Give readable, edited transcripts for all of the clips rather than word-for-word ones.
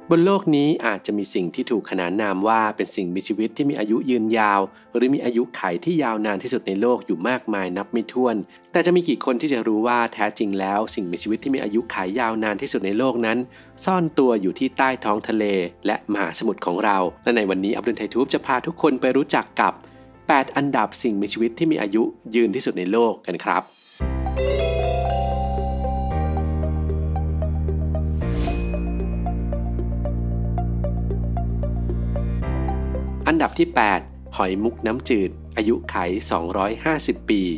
บนโลกนี้อาจจะมีสิ่งที่ถูกขนานนามว่าเป็นสิ่งมีชีวิตที่มีอายุยืนยาวหรือมีอายุขัยที่ยาวนานที่สุดในโลกอยู่มากมายนับไม่ถ้วนแต่จะมีกี่คนที่จะรู้ว่าแท้จริงแล้วสิ่งมีชีวิตที่มีอายุขัยยาวนานที่สุดในโลกนั้นซ่อนตัวอยู่ที่ใต้ท้องทะเลและมหาสมุทรของเราและในวันนี้อับดุลไททูบจะพาทุกคนไปรู้จักกับ8อันดับสิ่งมีชีวิตที่มีอายุยืนที่สุดในโลกกันครับอันดับที่8หอยมุกน้ำจืดอายุขัย250 ปี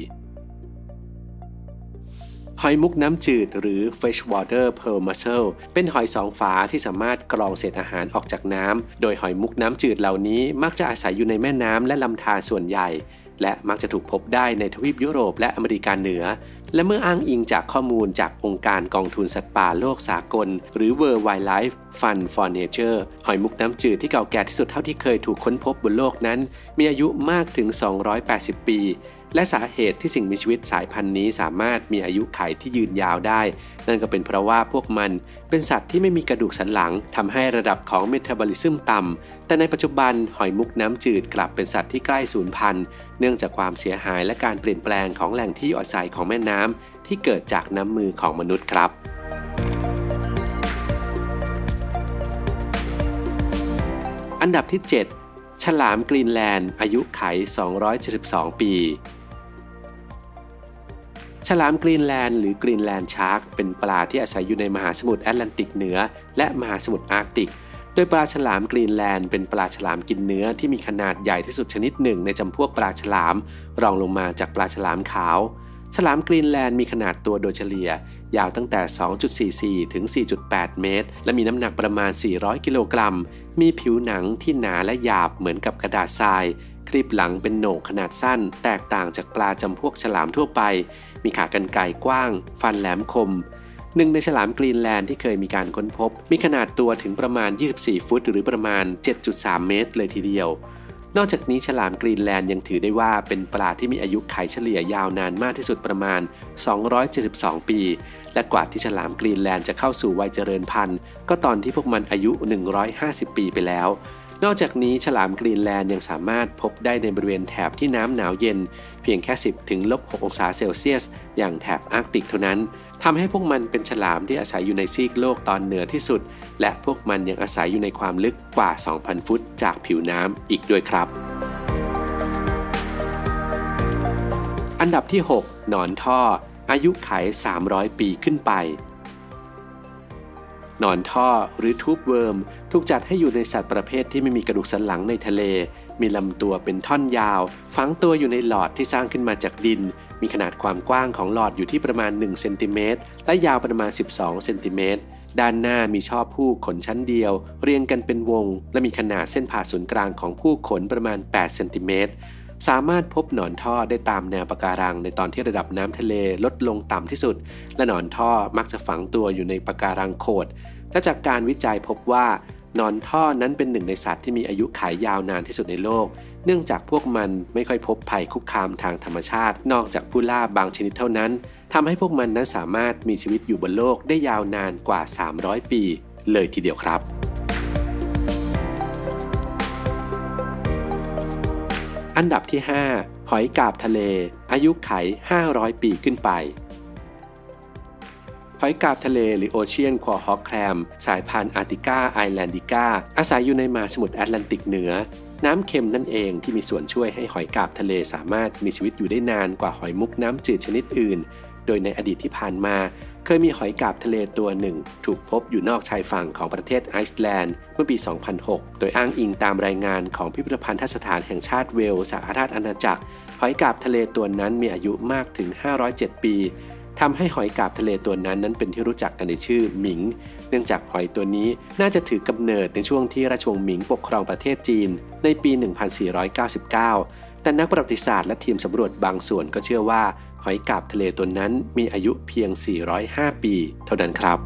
หอยมุกน้ำจืดหรือ freshwater pearl mussel เป็นหอยสองฝาที่สามารถกรองเศษอาหารออกจากน้ำโดยหอยมุกน้ำจืดเหล่านี้มักจะอาศัยอยู่ในแม่น้ำและลำธารส่วนใหญ่และมักจะถูกพบได้ในทวีปยุโรปและอเมริกาเหนือและเมื่ออ้างอิงจากข้อมูลจากองค์การกองทุนสัตว์ป่าโลกสากลหรือ World Wildlife Fund for Nature หอยมุกน้ำจืดที่เก่าแก่ที่สุดเท่าที่เคยถูกค้นพบบนโลกนั้นมีอายุมากถึง280 ปีและสาเหตุที่สิ่งมีชีวิตสายพันธุ์นี้สามารถมีอายุขัยที่ยืนยาวได้นั่นก็เป็นเพราะว่าพวกมันเป็นสัตว์ที่ไม่มีกระดูกสันหลังทำให้ระดับของเมตาบอลิซึมต่ำแต่ในปัจจุบันหอยมุกน้ำจืดกลับเป็นสัตว์ที่ใกล้สูญพันธุ์เนื่องจากความเสียหายและการเปลี่ยนแปลงของแหล่งที่อยู่อาศัยของแม่น้ำที่เกิดจากน้ำมือของมนุษย์ครับอันดับที่7ฉลามกรีนแลนด์อายุขัย272 ปีฉลามกรีนแลนด์หรือกรีนแลนด์ชาร์กเป็นปลาที่อาศัยอยู่ในมหาสมุทรแอตแลนติกเหนือและมหาสมุทรอาร์กติกโดยปลาฉลามกรีนแลนด์เป็นปลาฉลามกินเนื้อที่มีขนาดใหญ่ที่สุดชนิดหนึ่งในจำพวกปลาฉลามรองลงมาจากปลาฉลามขาวฉลามกรีนแลนด์มีขนาดตัวโดยเฉลี่ยยาวตั้งแต่ 2.44 ถึง 4.8 เมตรและมีน้ำหนักประมาณ400กิโลกรัมมีผิวหนังที่หนาและหยาบเหมือนกับกระดาษทรายครีบหลังเป็นโหนกขนาดสั้นแตกต่างจากปลาจำพวกฉลามทั่วไปมีขากรรไกรกว้างฟันแหลมคมหนึ่งในฉลามกรีนแลนด์ที่เคยมีการค้นพบมีขนาดตัวถึงประมาณ24 ฟุตหรือประมาณ 7.3 เมตรเลยทีเดียวนอกจากนี้ฉลามกรีนแลนด์ยังถือได้ว่าเป็นปลาที่มีอายุขัยเฉลี่ยยาวนานมากที่สุดประมาณ272 ปีและกว่าที่ฉลามกรีนแลนด์จะเข้าสู่วัยเจริญพันธุ์ก็ตอนที่พวกมันอายุ150 ปีไปแล้วนอกจากนี้ฉลามกรีนแลนด์ยังสามารถพบได้ในบริเวณแถบที่น้ำหนาวเย็นเพียงแค่10 ถึง-6 องศาเซลเซียสอย่างแถบอาร์กติกเท่านั้นทำให้พวกมันเป็นฉลามที่อาศัยอยู่ในซีกโลกตอนเหนือที่สุดและพวกมันยังอาศัยอยู่ในความลึกกว่า 2,000 ฟุตจากผิวน้ำอีกด้วยครับอันดับที่6หนอนท่ออายุขัย300 ปีขึ้นไปหนอนท่อหรือทูบเวิร์มถูกจัดให้อยู่ในสัตว์ประเภทที่ไม่มีกระดูกสันหลังในทะเลมีลำตัวเป็นท่อนยาวฝังตัวอยู่ในหลอดที่สร้างขึ้นมาจากดินมีขนาดความกว้างของหลอดอยู่ที่ประมาณ1เซนติเมตรและยาวประมาณ12เซนติเมตรด้านหน้ามีช่อผู้ขนชั้นเดียวเรียงกันเป็นวงและมีขนาดเส้นผ่าศูนย์กลางของผู้ขนประมาณ8เซนติเมตรสามารถพบหนอนท่อได้ตามแนวปะการังในตอนที่ระดับน้ำทะเลลดลงต่ำที่สุดและหนอนท่อมักจะฝังตัวอยู่ในปะการังโขดและจากการวิจัยพบว่าหนอนท่อนั้นเป็นหนึ่งในสัตว์ที่มีอายุขัยยาวนานที่สุดในโลกเนื่องจากพวกมันไม่ค่อยพบภัยคุกคามทางธรรมชาตินอกจากผู้ล่าบางชนิดเท่านั้นทำให้พวกมันนั้นสามารถมีชีวิตอยู่บนโลกได้ยาวนานกว่า300 ปีเลยทีเดียวครับอันดับที่5หอยกาบทะเลอายุขัย500 ปีขึ้นไปหอยกาบทะเลหรือโอเชียนควอฮอกแคลมสายพันธุ์อาร์ติกาไอแลนดิกาอาศัยอยู่ในมหาสมุทรแอตแลนติกเหนือน้ำเค็มนั่นเองที่มีส่วนช่วยให้หอยกาบทะเลสามารถมีชีวิตอยู่ได้นานกว่าหอยมุกน้ำจืดชนิดอื่นโดยในอดีตที่ผ่านมาเคยมีหอยกาบทะเลตัวหนึ่งถูกพบอยู่นอกชายฝั่งของประเทศไอซ์แลนด์เมื่อปี 2006 โดยอ้างอิงตามรายงานของพิพิธภัณฑสถานแห่งชาติเวลส์สหราชอาณาจักรหอยกาบทะเลตัวนั้นมีอายุมากถึง507 ปีทำให้หอยกาบทะเลตัวนั้นเป็นที่รู้จักกันในชื่อหมิงเนื่องจากหอยตัวนี้น่าจะถือกำเนิดในช่วงที่ราชวงศ์หมิงปกครองประเทศจีนในปี 1499 แต่นักประวัติศาสตร์และทีมสำรวจบางส่วนก็เชื่อว่าหอยกาบทะเลตัวนั้นมีอายุเพียง405 ปีเท่านั้นครับ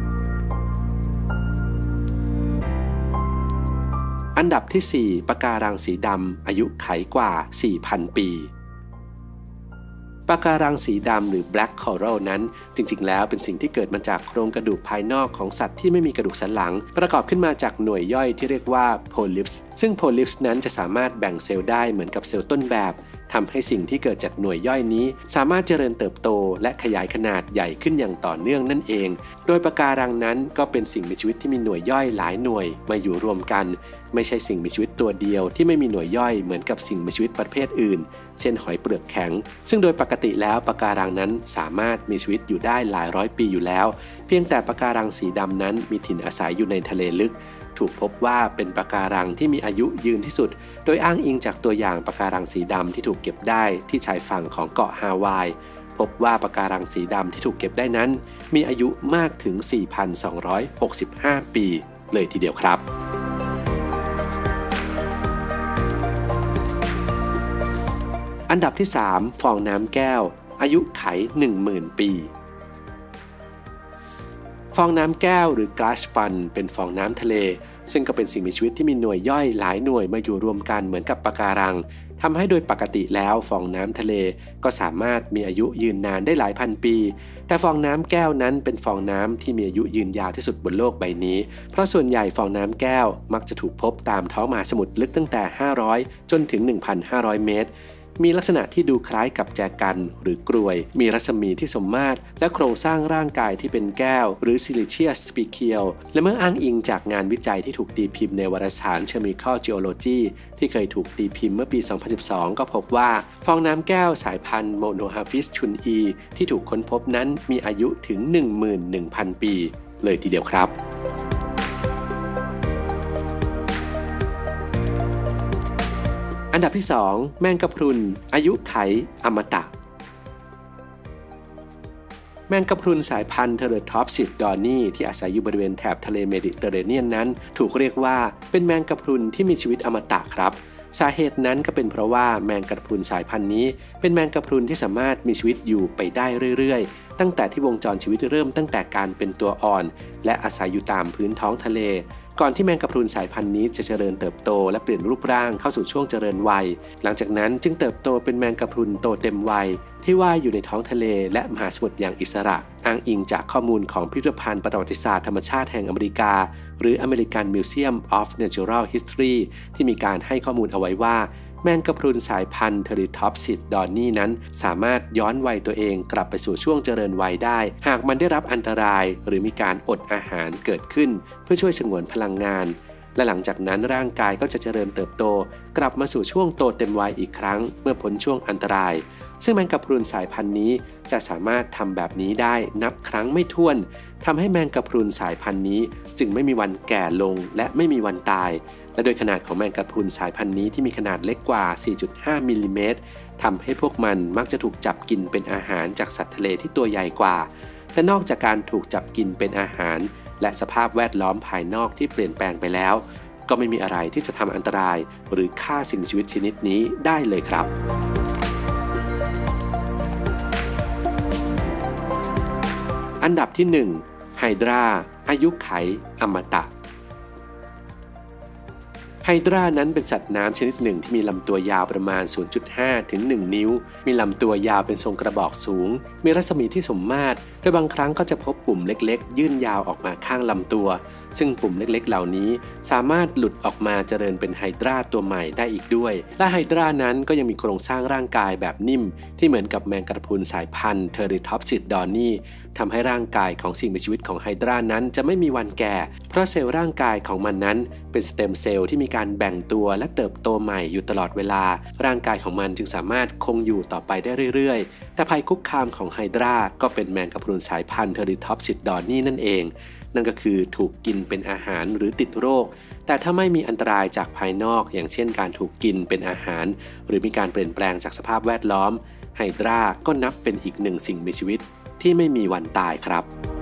อันดับที่4ปะการังสีดำอายุขัยกว่า 4,000 ปีปะการังสีดำหรือ Black Coral นั้นจริงๆแล้วเป็นสิ่งที่เกิดมาจากโครงกระดูกภายนอกของสัตว์ที่ไม่มีกระดูกสันหลังประกอบขึ้นมาจากหน่วยย่อยที่เรียกว่า Polyps ซึ่ง Polyps นั้นจะสามารถแบ่งเซลล์ได้เหมือนกับเซลล์ต้นแบบทำให้สิ่งที่เกิดจากหน่วยย่อยนี้สามารถเจริญเติบโตและขยายขนาดใหญ่ขึ้นอย่างต่อเนื่องนั่นเองโดยปะการังนั้นก็เป็นสิ่งมีชีวิตที่มีหน่วยย่อยหลายหน่วยมาอยู่รวมกันไม่ใช่สิ่งมีชีวิตตัวเดียวที่ไม่มีหน่วยย่อยเหมือนกับสิ่งมีชีวิตประเภทอื่นเช่นหอยเปลือกแข็งซึ่งโดยปกติแล้วปะการังนั้นสามารถมีชีวิตอยู่ได้หลายร้อยปีอยู่แล้วเพียงแต่ปะการังสีดำนั้นมีถิ่นอาศัยอยู่ในทะเลลึกถูกพบว่าเป็นปะการังที่มีอายุยืนที่สุดโดยอ้างอิงจากตัวอย่างปะการังสีดำที่ถูกเก็บได้ที่ชายฝั่งของเกาะฮาวายพบว่าปะการังสีดำที่ถูกเก็บได้นั้นมีอายุมากถึง 4,265 ปีเลยทีเดียวครับอันดับที่ 3 ฟองน้ำแก้วอายุไข 10,000 ปีฟองน้ำแก้วหรือก๊าซปันเป็นฟองน้ำทะเลซึ่งก็เป็นสิ่งมีชีวิตที่มีหน่วยย่อยหลายหน่วยมาอยู่รวมกันเหมือนกับปะการังทำให้โดยปกติแล้วฟองน้ำทะเลก็สามารถมีอายุยืนนานได้หลายพันปีแต่ฟองน้ำแก้วนั้นเป็นฟองน้ำที่มีอายุยืนยาวที่สุดบนโลกใบนี้เพราะส่วนใหญ่ฟองน้ำแก้วมักจะถูกพบตามท้องมหาสมุทรลึกตั้งแต่500จนถึง 1,500 เมตรมีลักษณะที่ดูคล้ายกับแจกันหรือกรวยมีรัศมีที่สมมาตรและโครงสร้างร่างกายที่เป็นแก้วหรือ Siliceous Spicules และเมื่ออ้างอิงจากงานวิจัยที่ถูกตีพิมพ์ในวารสาร Chemical Geology ที่เคยถูกตีพิมพ์เมื่อปี 2012 ก็พบว่าฟองน้ำแก้วสายพันธุ์ Monohaphis chunyi ที่ถูกค้นพบนั้นมีอายุถึง 11,000 ปีเลยทีเดียวครับอันดับที่ 2 แมงกะพรุนอายุไขอมตะแมงกะพรุนสายพันธุ์ Teratopsis dorni ที่อาศัยอยู่บริเวณแถบทะเลเมดิเตอร์เรเนียนนั้นถูกเรียกว่าเป็นแมงกะพรุนที่มีชีวิตอมตะครับสาเหตุนั้นก็เป็นเพราะว่าแมงกะพรุนสายพันธุ์นี้เป็นแมงกะพรุนที่สามารถมีชีวิตอยู่ไปได้เรื่อยๆตั้งแต่ที่วงจรชีวิตเริ่มตั้งแต่การเป็นตัวอ่อนและอาศัยอยู่ตามพื้นท้องทะเลก่อนที่แมงกะพรุนสายพันธุ์นี้จะเจริญเติบโตและเปลี่ยนรูปร่างเข้าสู่ช่วงเจริญวัยหลังจากนั้นจึงเติบโตเป็นแมงกะพรุนโตเต็มวัยที่ว่ายอยู่ในท้องทะเลและมหาสมุทรอย่างอิสระอ้างอิงจากข้อมูลของพิพิธภัณฑ์ประวัติศาสตร์ธรรมชาติแห่งอเมริกาหรือ American Museum of Natural History ที่มีการให้ข้อมูลเอาไว้ว่าแมงกะพรุนสายพันธุ์ Teratopsis dorni นั้นสามารถย้อนวัยตัวเองกลับไปสู่ช่วงเจริญวัยได้หากมันได้รับอันตรายหรือมีการอดอาหารเกิดขึ้นเพื่อช่วยสงวนพลังงานและหลังจากนั้นร่างกายก็จะเจริญเติบโตกลับมาสู่ช่วงโตเต็มวัยอีกครั้งเมื่อพ้นช่วงอันตรายซึ่งแมงกะพรุนสายพันธุ์นี้จะสามารถทำแบบนี้ได้นับครั้งไม่ถ้วนทำให้แมงกะพรุนสายพันธุ์นี้จึงไม่มีวันแก่ลงและไม่มีวันตายและโดยขนาดของแมงกะพรุนสายพันธุ์นี้ที่มีขนาดเล็กกว่า 4.5 มิลลิเมตรทำให้พวกมันมักจะถูกจับกินเป็นอาหารจากสัตว์ทะเลที่ตัวใหญ่กว่าแต่นอกจากการถูกจับกินเป็นอาหารและสภาพแวดล้อมภายนอกที่เปลี่ยนแปลงไปแล้วก็ไม่มีอะไรที่จะทำอันตรายหรือฆ่าสิ่งมีชีวิตชนิดนี้ได้เลยครับอันดับที่ 1 ไฮดราอายุไขอมตะไฮดรานั้นเป็นสัตว์น้ำชนิดหนึ่งที่มีลำตัวยาวประมาณ 0.5 ถึง 1 นิ้วมีลำตัวยาวเป็นทรงกระบอกสูงมีรัศมีที่สมมาตรโดยบางครั้งก็จะพบปุ่มเล็กๆยื่นยาวออกมาข้างลำตัวซึ่งปุ่มเล็กๆเหล่านี้สามารถหลุดออกมาเจริญเป็นไฮดราตัวใหม่ได้อีกด้วยและไฮดรานั้นก็ยังมีโครงสร้างร่างกายแบบนิ่มที่เหมือนกับแมงกะพรุนสายพันธุ์ Teratopsis dorni ทำให้ร่างกายของสิ่งมีชีวิตของไฮดรานั้นจะไม่มีวันแก่เพราะเซลล์ร่างกายของมันนั้นเป็นสเต็มเซลล์ที่มีการแบ่งตัวและเติบโตใหม่อยู่ตลอดเวลาร่างกายของมันจึงสามารถคงอยู่ต่อไปได้เรื่อยๆแต่ภัยคุกคามของไฮดราก็เป็นแมงกะพรุนสายพันธุ์ Teratopsis dorni นั่นเองนั่นก็คือถูกกินเป็นอาหารหรือติดโรคแต่ถ้าไม่มีอันตรายจากภายนอกอย่างเช่นการถูกกินเป็นอาหารหรือมีการเปลี่ยนแปลงจากสภาพแวดล้อมไฮดราก็นับเป็นอีกหนึ่งสิ่งมีชีวิตที่ไม่มีวันตายครับ